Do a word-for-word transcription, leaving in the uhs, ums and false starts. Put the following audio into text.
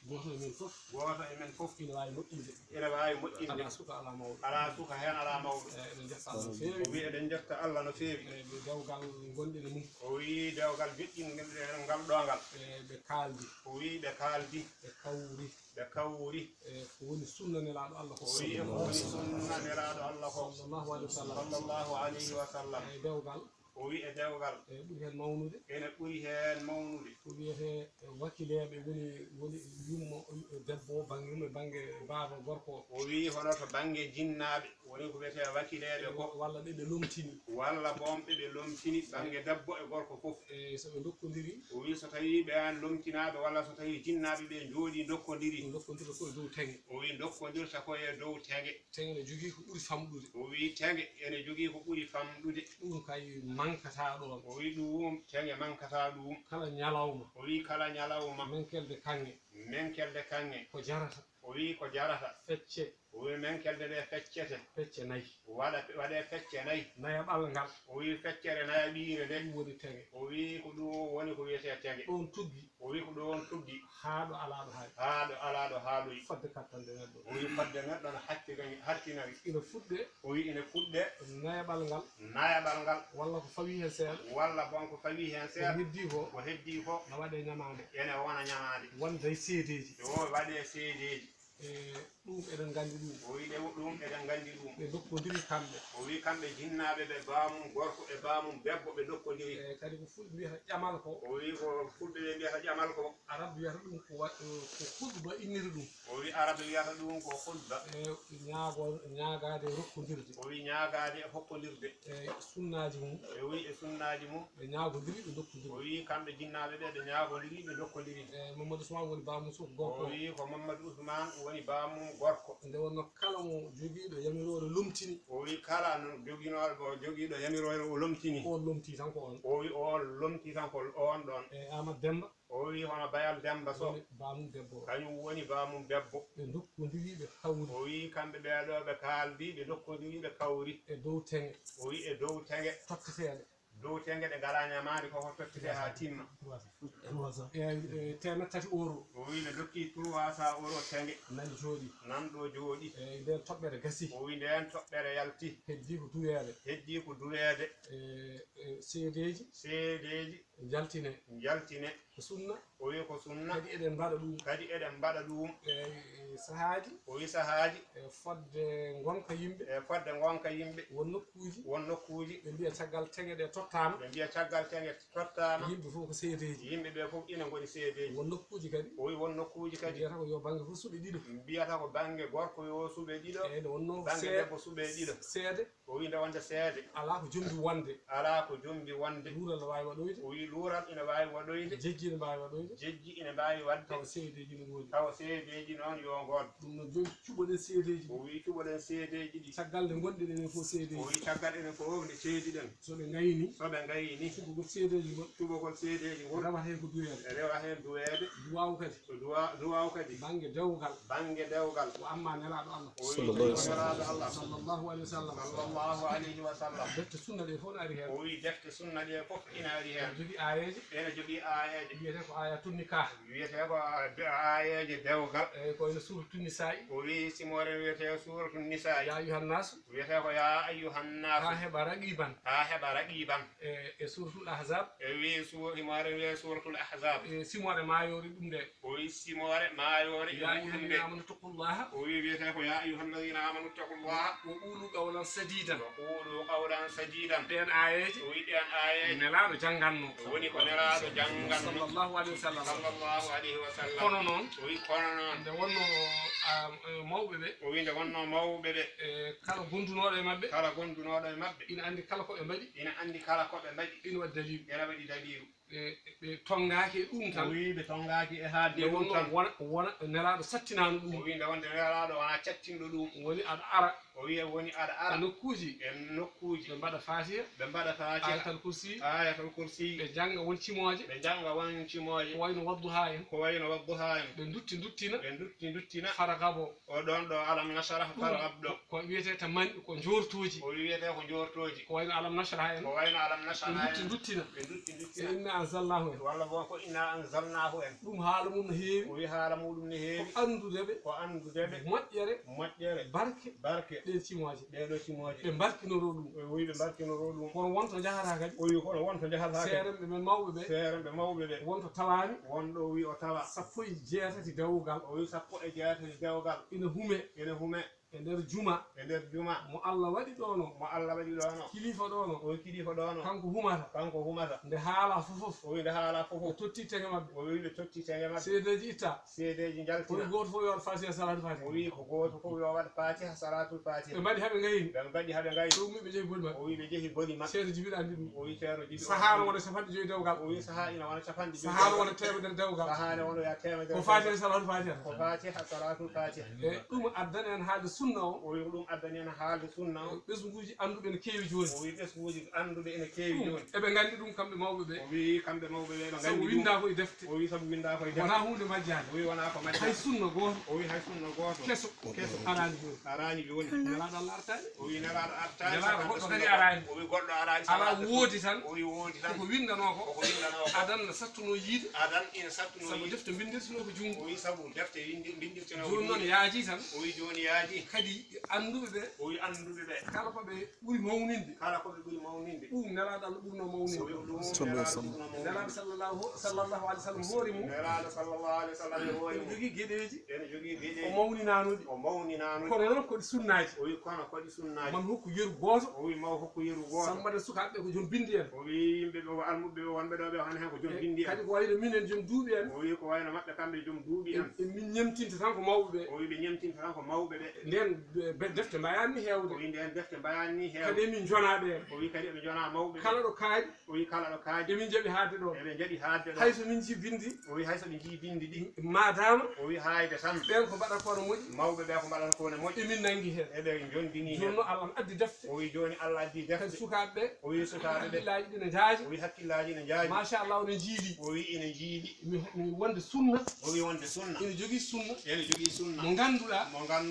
goto men fof goto e men fof ina wawi moƴƴinde ene wawi moƴƴinde ala suka ala mawɗo ala suka hen ala mawɗo eɗen jetta Allah no o fewi wi eɗen jetta Allah no fewi ɓe dewgal gonɗe mum o wi dewgal joƴƴingal ngal ɗongal ɓe kaldi o wi ɓe kaldi ɓe kawri ɓe kawri e ko woni sunna nelaɗo Allah ko o wi ko woni sunna nelaɗo Allah ko sallallahu alayhi wa sallam sallallahu alayhi wa sallam e dewgal o wi e dewgal e ɓuri hen mawnude ene ɓuri hen mawnude ko wiyete wakkileɓe woni woni yummo debbo banggue yummo banggue baba gorko o wi hono to banggue jinnaɓe woni ko wiyete wakkileɓe ko walla ɓe ɓe lomtini walla bomɓe ɓe lomtini banggue debbo e gorko foof e soɓe dokkodiri o wi so tawi ɓe an lomtinaɓe walla so tawi jinnaɓe ɓe jooɗi dokkodiri dokkodira koye dow teŋe o wi dokkodirta koye dow teŋe teŋe ne jogui ko ɓuuri famɗude o wi teŋe ene jogui ko ɓuuri famɗude ɗum kay mankata ɗon o wi ɗum teŋe mankata ɗum kala ñalawma o wi kala ñalawma menkelde kanŋe menkelde kanŋe ko jarata o wi ko jarata fecce o wi menkelde ɗe feccete fecce nayyi waɗa waɗe fecce nayyi naya ɓalngal o wi feccere naya ɓiire nde ɗum woni teŋe o wi ko ɗum woni ko wiyete teŋe ɗon tuggi o wi ko ɗon tuggi haa ɗo alaɗo haali haa ɗo alaɗo haaloyi fodde kattande neɗɗo o wi fodde neɗɗo no hattinari hattinari ina fuɗɗe o wi ine fuɗɗe nayaɓal ngal nayaɓal ngal walla ko fawi hen seeɗa walla bon ko fawi hen ko seeɗa heddi ko ko heddi ko no waɗe ñamade ene wona ñamade wonde e seedeji o waɗe seedeji e ɗum eɗen gandi ɗum o wi ɗe ɗum eɗen gandi ɗum ɓe dokkodiri kamɓe o wi kamɓe jinnaɓe ɓe bamum gorko e bamum debbo ɓe dokkodiri e kadi ko fulɓe mbiyata ƴamal ko o wi ko fulɓe ɓe mbiyata ƴamal ko arabe wiyata ɗum ko wa ko hulɓa inniri ɗum o wi arabe wiyata ɗum ko hulba e ñaago ñaagade e rokkodirde o wi ñaagade e hokkodirde e sunnaji mum o wi e sunnaji mum ɓe ñaagodiri ɓe o dokkodiri wi kamɓe jinnaɓe ɓe ɓe ñaagodiri ɓe dokkodiri e Mamadou Ousmane woni bamum suuf o gorko wi ko Mamadou Ousmane woni bamum gorko nde wonno kala mo joguiɗo yamirore lomtini o wi kala no joguinoɗo joguiɗo yamirore o lomtini o lomti tan ko on o wi o lomti tan ko on ɗon e Amadou Demba o wi hono Bayal Demba Sow woni bamum debbo o kañum woni bamum debbo ɓe dokkodiri ɓe kawri o wi kamɓe ɓeɗo ɓe kaldi ɓe dokkodiri ɓe kawri e dow teŋe o wi e dow teŋe totteteɗe dow teŋe ɗe ngala ñamade koko tottete ha timma e temet tati euro o wi ɓe dokki trois cent euro teŋe nani jooɗi nan ɗo jooɗi e nden toɓɓere gasi o wi nden toɓɓere yalti heddi ko duweede heddi ko duweede e seedeji seedeji jaltine jaltine ko sunna o wi ko sunna kadi eɗen mbaɗa ɗum kadi eɗen mbaɗa ɗum e sahaaji o wi sahaaji e fodde gonka yimɓe e fodde gonka yimɓe won nokkuji won nokkuji ɓe mbiya caggal teŋe ɗe tottama ɓe mbiya caggal teŋe tottama yimɓe fof ko seedeji yimɓe ɓe fof ina goni seedeji won nokkuji kadi o wi won nokkuji kadi mbiyata ko yo banggue fof suuɓe ɗiɗo mbiyata ko banggue gorko yo suuɓe ɗiɗo e nde wonno banggue debbo suuɓe ɗiɗo seede o wi nde wonde seede ala ko jombi wonde ala ko jombi wonde luural ne wawi waɗoyde o wi luural ina wawi waɗoyde jejji ne mbawi waɗoyde jejji ina mbawi wadde tawa seedeji ne goodi tawa seedeji noon yo god ɗum no joni cuɓoɗen seedeji o wi cuɓoɗen seedeji ɗi caggal nde gonɗen enen fof o seedeji wi caggal enen fof nde seedi ɗen soɓe gayni soɓe gayni cuɓogol seedeji gon cuɓogol seedeji ngol rewa hen ko duweede rewa hen duweede duwaw kadi duwa duwaw kadi banggue dewgal banggue dewgal ko amma nelaɗo Allah o wi nelaɗo Allah sallllahu alayhi wa sallam sallllahu alayhi wa sallam defte sunna ɗe fof ne ari hen o wi defte sunna ɗe fof ina ari hen jogui ayeje ene jogui ayeje wiyete ko aya tunni ka wiyete ko ayeje dewgal eyyi ko ene suura tunni sayi o wi simore wiyete suratu nisa ya ayuhan nasu wiyete ko ya ayyuhan ha nas heɓa raqiban ha heɓa raqiban e e suratul ahzab e wi simore wiye suratul ahzab e simore mayori ɗum nde o wi simore mayore ya e ayuha ɗum alladina nde amanu taqullaha o wi wiyete ko ya ayyuha alladina amanu ittaqullaha wa qulu qawlan sadidan wa qulu qawlan sadidan ɗen ayeje o wi ɗen ayeje nelaɗo jangganno woni ko nelaɗo jangganno sallllahu alayhi wa sallam sallllahu alayhi wa sallam kono noon o wi kono noon nde wonno mawɓe ɓe o wi nde wonno mawɓe ɓe e kala gondunoɗo e mabɓe kala gondunoɗo e mabɓe ina andi kala koɓe mbaɗi ina andi kala koɓe mbaɗi ina waɗi dalilu ene waɗi dalilu ɓe tongaki e ɗum o tan wi ɓe tongaki e haalde nde ɗum wonno tan wona wona nelaɗo sattinano o ɗum wi nde wonde nelaɗo wona cattinɗo ɗum woni aɗa ara o wi woni aɗa e ara nokkuji e nokkuji ɓe mbaɗa fatiha ɓe mbaɗa fatiha ayatal kursi ayatal kursi ɓe jangga won cimoje ɓe janga won cimoje ko wayno wadduha en ko wayno wadduha en ɓe dutti duttina ɓe dutti duttina faragabo o ɗon ɗo alam nasara fargab ɗo ko wiyete ta man ko jortoji o wiyete ko jortoji ko wayno alam nasara en ko wayno alam nasara ɓe dutti en duttina ɓe dutti e duttina inna anzalnahu en walla bon ko inna anzalnahu en ɗum haala mum no heewi o wi haala muɗum ne heewi ko andudeɓe ko andudeɓe moƴƴere moƴƴere barke barke ɗen cimoje ɗeɗo cimoje ɓe barkinoro ɗum o wi ɓe barkinoro ɗum kono wonto jahata kadi o wi kono wonto jahatake seeremɓe men mawɓe ɓe feeremɓe mawɓe ɓe wonto tawani wonɗo o wi o tawa sappo e jeetati dewgal o wi sappo e jeetati dewgal ina hume ene hume e nder juma e nder juma mo Allah waɗi ɗono mo Allah waɗi ɗono kilifa ɗono o wi kilifa ɗono kanko humata kanko humata nde haala fofof o wi nde haala o fofof totti tege mabɓe o wi ɓe totti tege mabɓe seedeji itta seedeji o wi jaltina goto fof yo waɗ fatiha salatu fatiha o wi ko goto fof yo waɗa fatiha salatul ɓe fatiha mbaɗi haɓe gayni ɓe mbaɗi haɓe gayi so ummi ɓe jeehi boli maɓɓe o wi ɓe jeehi boli maɓɓe seedo jibiɗa andi ɗum o wi ceerno jiɗi sahara wona capanɗe joyi dewgal o wi saha ina wona capanɗe joyi sahara wona temedere dewgal sahane wono ya temedere ko fatiha salatu fatiha ko fatiha salatul fatiha e ɗum addani en haalde sunna o o wi ko ɗum addani en haalde sunna o ɓesguji anduɓe ne keewi joni o wi ɓesguji anduɓe ene keewi joni eɓe gandi ɗum kamɓe mawɓe ɓe o wi kamɓe mawɓe ɓe ɓe sabu gandi ɗum winda koye defte o wi sabu winda koye wona defte hunde majjade o wi wona ko hay majja sunna goto o wi hay sunna goto keso keso arani joni arani joni nelaɗo Allah artani o wi nelaɗo artani Nelaɗo sabu goɗɗo sunna kadi goto. arani. o wi goɗɗo arani ala sabu woodi tan o wi woodi tan koko windano ko koko windano ko adan sattuno yiide adan ina sattuno sabu yiide defte bindirtino ko o jungo wi sabu defte windi bindirtino joni noon yaaji tan o wi joni yaaji kadi anduɓe ɓe o wi anduɓe ɓe kala ko ɓe ɓuuri mawninde kala koɓe ɓuuri mawninde ɗum nelaɗo Allah ɓurno o wi mawninde ɗum nelaɗo ɓurno mawninde nelaɗo sallallahu sallallahu alih w sallam hoori mum nelaɗo sallllahu alih w sallam e hoori ene mum jogui gueɗeji ene jogui o gueɗe mawninanuɗi o mawninanude kono noon koɗi sunnaji o wi kono koɗi sunnaji man hokku yeru goto o wi maw hokku yeru goto sammade sukaɓeɓe ko jom bindi en o wi yimɓe ɓe almuɓe ɓe wonɓe ɗo ɓe hane hen ko joom bindi en kadi ko wayno minen joom duuɓi en o wi ko wayno maɓɓe kamɓe joom duuɓi en e min ñemtinta tan ko mawɓe ɓe o wi ɓe ñemtinta tan ko mawɓe ɓe nden ɓe defte mbayani o hewde wi nden defte mbayani ni kadi hewde emin jonaɓe en o wi kadi eɓe jona mawɓe kala ɗo kaaji o wi kala ɗo kaaji emin jaɓi haadde ɗo eɓe jaɗi haadde ɗo hayso min ji bindi o wi hayso ɓe jii bindi ɗi madama o wi hayde tan ɓen ko mbaɗata kono moƴƴi mawɓe ɓe ko mbaɗata kone moƴƴi emin nanggui hen eɓe jondini joni hen noon Allah ne addi defte o wi joni Allah addi kadi defte sukaɓeɓe o wi sukaɓe ɓe hakkillaji ɗi ne jaaji o wi hakkillaji ne jaaji machallah ne jiiɗi o wi ene jiiɗi mi mi wonde sunna o wi wonde sunna ene jogui sunna ene jogui sunna mo ganduɗa mo ganduɗa